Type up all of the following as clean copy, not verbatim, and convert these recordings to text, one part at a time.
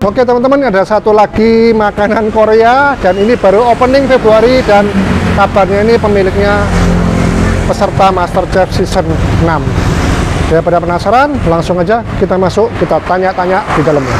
Oke teman-teman, ada satu lagi makanan Korea dan ini baru opening Februari dan kabarnya ini pemiliknya peserta MasterChef Season 6. Daripada penasaran, langsung aja kita masuk, kita tanya-tanya di dalamnya.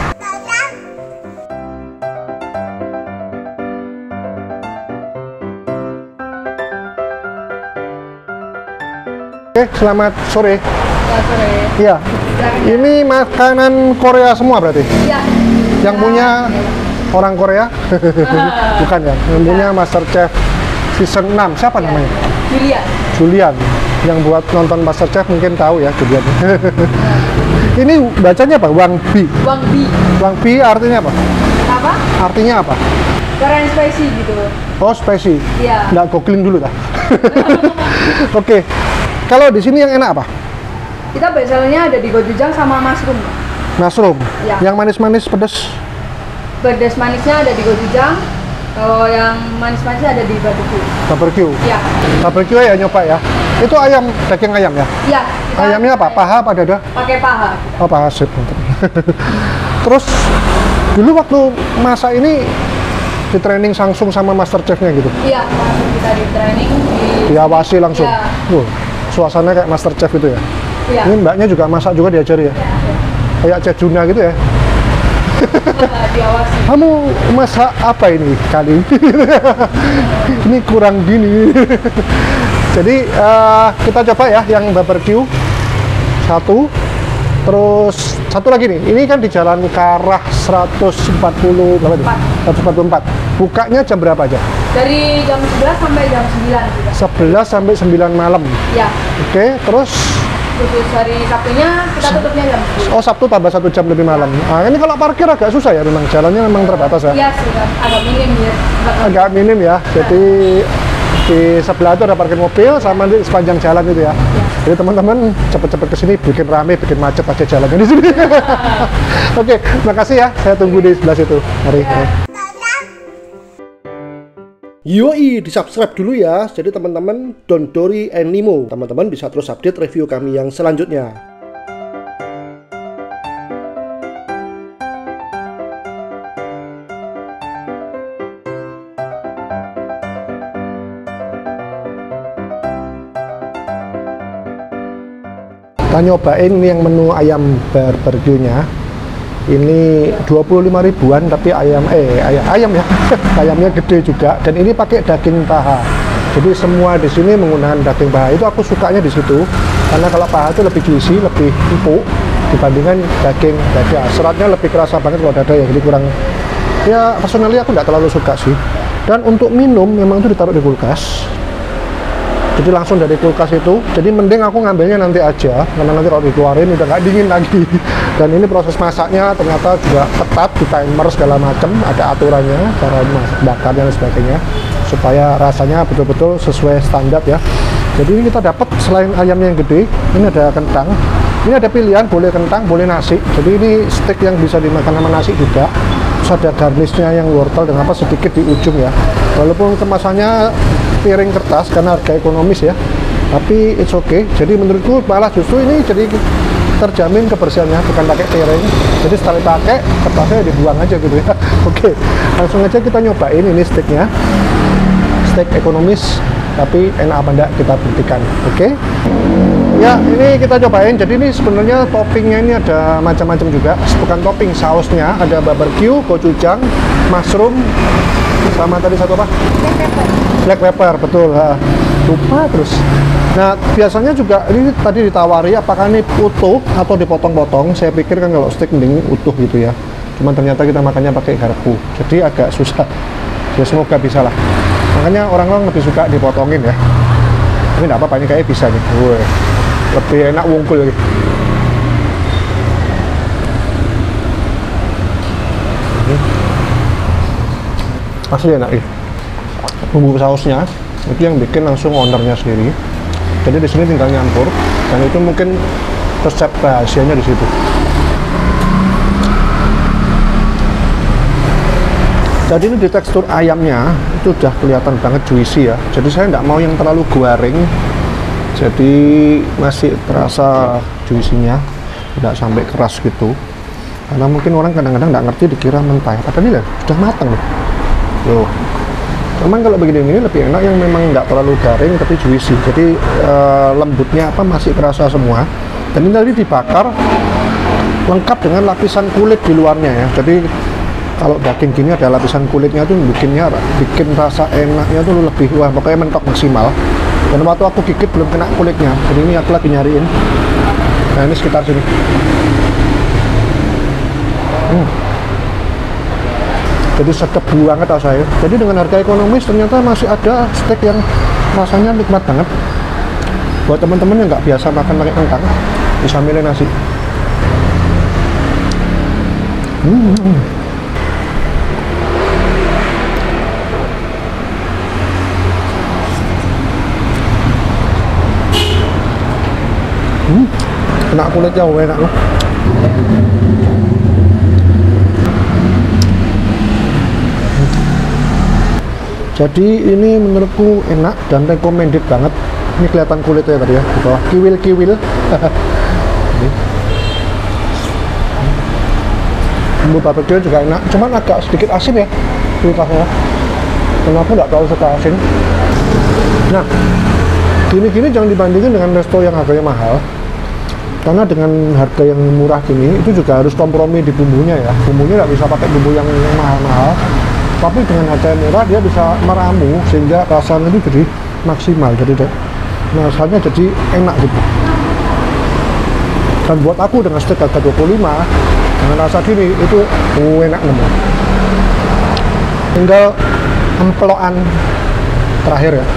Oke, selamat sore. Selamat sore. Iya. Ini makanan Korea semua berarti? Iya. Yang punya orang Korea? Bukan ya? Yang punya MasterChef Season 6. Siapa namanya? Julian. Julian. Yang buat nonton MasterChef mungkin tahu ya Julian. Ini bacanya apa? Wang Bi. Wang Bi. Wang Bi artinya apa? Apa? Artinya apa? Korean spicy gitu. Oh, spicy. Iya. Nggak googling dulu dah. Oke. Kalau di sini yang enak apa? Kita bestsellernya ada di gochujang sama mushroom. Mushroom. Ya. Yang manis-manis pedas. Pedas manisnya ada di gochujang. Kalau yang manis-manisnya ada di barbecue. Barbecue. Iya. Barbecue ya nyoba ya. Itu ayam, daging ayam ya? Iya. Ayamnya apa? Paha apa dada? Pakai paha. Oh, paha, sip. Terus dulu waktu masak ini di training langsung sama MasterChef-nya gitu? Iya, langsung kita di training. Diawasi langsung? Iya. Suasana kayak MasterChef itu ya? Iya. Ini mbaknya juga masak juga diajari ya? Iya. Kayak Chef Juna gitu ya? Diawasi. Kamu masak apa ini kali ini? Ini kurang gini. Jadi kita coba ya yang barbecue satu, terus satu lagi nih. Ini kan di Jalan Karah 140 berapa itu? 144. Bukanya jam berapa aja? Dari jam 11 sampai jam 9 juga. 11 sampai 9 malam. Iya. Oke, terus Khusus hari Sabtunya kita tutupnya jam 10. oh Sabtu tambah 1 jam lebih malam. Nah, ini kalau parkir agak susah ya, memang jalannya memang terbatas ya. Iya, sudah agak minim ya. Agak minim ya. Jadi di sebelah itu ada parkir mobil sama di sepanjang jalan itu ya. Jadi teman-teman cepet-cepet kesini, bikin rame, bikin macet aja jalannya di sini. Oke, makasih ya. Saya tunggu di sebelah situ. Mari. Yoi, di subscribe dulu ya. Jadi teman-teman, Don Dory and Nemo, teman-teman bisa terus update review kami yang selanjutnya. Kita nyobain ini yang menu ayam barbeque-nya. Ini 25 ribuan tapi ayam ya. Ayamnya gede juga dan ini pakai daging paha. Jadi semua di sini menggunakan daging paha. Itu aku sukanya di situ. Karena kalau paha itu lebih juicy, lebih empuk dibandingkan daging dada. Seratnya lebih kerasa banget kalau dada ya. Jadi kurang, ya personally aku nggak terlalu suka sih. Dan untuk minum memang itu ditaruh di kulkas. Jadi langsung dari kulkas itu, jadi mending aku ngambilnya nanti aja, karena nanti kalau dikeluarin udah nggak dingin lagi. Dan ini proses masaknya ternyata juga ketat, di timer segala macam, ada aturannya, cara bakar dan sebagainya, supaya rasanya betul-betul sesuai standar ya. Jadi ini kita dapat selain ayamnya yang gede, ini ada kentang, ini ada pilihan, boleh kentang, boleh nasi. Jadi ini steak yang bisa dimakan sama nasi juga. Terus ada garnishnya yang wortel dan apa sedikit di ujung ya. Walaupun kemasannya piring kertas karena harga ekonomis ya, tapi it's okay. Jadi menurutku malah justru ini jadi terjamin kebersihannya, bukan pakai piring. Jadi setelah dipakai kertasnya dibuang aja gitu ya. Oke, langsung aja kita nyobain ini steaknya. Steak ekonomis tapi enak apa enggak kita buktikan. Oke. Ya, ini kita cobain. Jadi ini sebenarnya toppingnya ini ada macam-macam juga. Bukan topping, sausnya ada barbecue, gochujang, mushroom, sama tadi satu apa? Black pepper, betul. Lupa terus. Nah, biasanya juga ini tadi ditawari apakah ini utuh atau dipotong-potong. Saya pikir kan kalau steak mending utuh gitu ya. Cuman ternyata kita makannya pakai garpu. Jadi agak susah. Ya semoga bisa lah. Makanya orang-orang lebih suka dipotongin ya. Tapi nggak apa-apa, ini kayaknya bisa nih. Woi, lebih enak wungkul lagi. Asli enak ya. Bumbu sausnya itu yang bikin langsung ownernya sendiri. Jadi di sini tinggal nyampur dan itu mungkin resep rahasianya di situ. Jadi ini di tekstur ayamnya itu udah kelihatan banget juicy ya. Jadi saya nggak mau yang terlalu garing. Jadi masih terasa juicy-nya, tidak sampai keras gitu. karena mungkin orang kadang-kadang nggak ngerti dikira mentah, padahal ini sudah matang loh. Cuman kalau begini ini lebih enak yang memang nggak terlalu garing tapi juicy, jadi lembutnya apa masih terasa semua. Dan ini tadi dibakar lengkap dengan lapisan kulit di luarnya ya, jadi kalau daging gini ada lapisan kulitnya tuh bikin rasa enaknya tuh lebih, wah pokoknya mentok maksimal. Dan waktu aku gigit belum kena kulitnya, jadi ini aku lagi nyariin. Nah ini sekitar sini. Jadi sedap banget rasanya. Jadi dengan harga ekonomis ternyata masih ada steak yang rasanya nikmat banget. Buat teman-teman yang nggak biasa makan pakai kentang, bisa milih nasi. Kena kulitnya enak loh. Jadi ini menurutku enak dan recommended banget. Ini kelihatan kulitnya tadi ya, di bawah kiwil-kiwil. Bumbu barbecue juga enak, cuman agak sedikit asin ya kulitnya. Karena aku nggak terlalu suka asin. Nah, gini-gini jangan dibandingin dengan resto yang harganya mahal. Karena dengan harga yang murah gini, itu juga harus kompromi di bumbunya ya. Bumbunya nggak bisa pakai bumbu yang mahal-mahal. Tapi dengan harga yang murah dia bisa meramu sehingga rasanya itu jadi maksimal, jadi rasanya jadi enak gitu. Dan buat aku dengan steak harga 25 dengan rasa gini itu enak banget. Tinggal emplokan terakhir ya.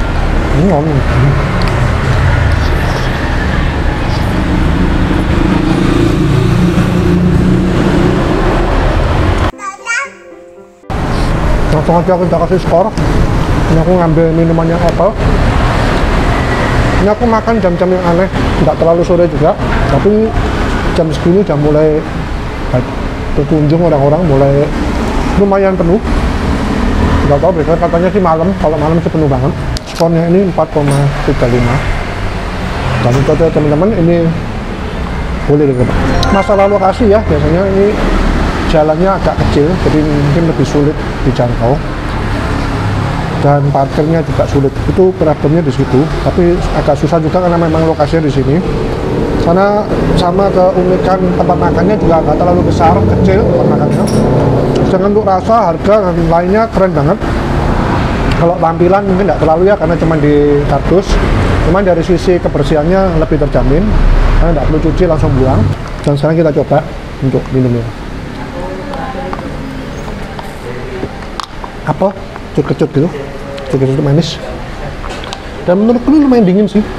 Langsung aja aku kasih skor. Ini aku ngambil minuman yang apple. Ini aku makan jam-jam yang aneh, nggak terlalu sore juga, tapi jam segini udah mulai berkunjung orang-orang, mulai lumayan penuh. Nggak tahu, biasanya katanya sih malam, kalau malam sih penuh banget. Skornya ini 4,35. Dan itu aja teman-teman, ini boleh deh. Masalah lokasi ya, biasanya ini jalannya agak kecil, jadi mungkin lebih sulit dijangkau. Dan parkirnya juga sulit, itu problemnya di situ. Tapi agak susah juga karena memang lokasinya di sini. Karena sama keunikan tempat makannya juga nggak terlalu besar, kecil tempat makannya. Sedangkan untuk rasa, harga dan lainnya keren banget. Kalau tampilan mungkin nggak terlalu ya, karena cuma di kardus. Cuman dari sisi kebersihannya lebih terjamin, karena nggak perlu cuci, langsung buang. Dan sekarang kita coba untuk minumnya. Apel kecut gitu, kecut manis. Dan menurutku ini lumayan dingin sih.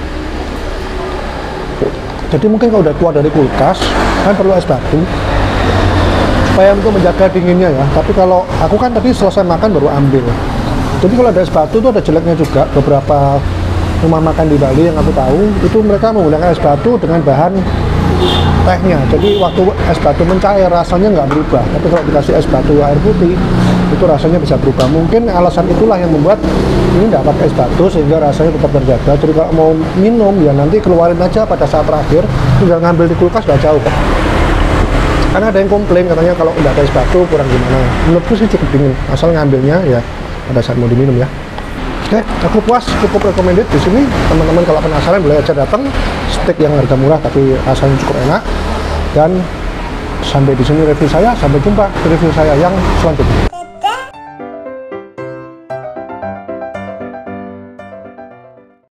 Jadi mungkin kalau udah keluar dari kulkas kan perlu es batu supaya untuk menjaga dinginnya ya. Tapi kalau aku kan tadi selesai makan baru ambil. Jadi kalau ada es batu itu ada jeleknya juga. Beberapa rumah makan di Bali yang aku tahu itu mereka menggunakan es batu dengan bahan tehnya. Jadi waktu es batu mencair rasanya nggak berubah. Tapi kalau dikasih es batu air putih itu rasanya bisa berubah. Mungkin alasan itulah yang membuat ini nggak pakai es batu sehingga rasanya tetap terjaga. Jadi kalau mau minum ya nanti keluarin aja pada saat terakhir, tinggal ngambil di kulkas nggak jauh kok. Karena ada yang komplain katanya kalau nggak ada es batu kurang gimana. Menurutku sih cukup dingin, asal ngambilnya ya pada saat mau diminum ya. Oke, aku puas, cukup recommended di sini. Teman-teman kalau penasaran boleh aja datang. Steak yang harga murah tapi rasanya cukup enak. Dan sampai di sini review saya, sampai jumpa di review saya yang selanjutnya.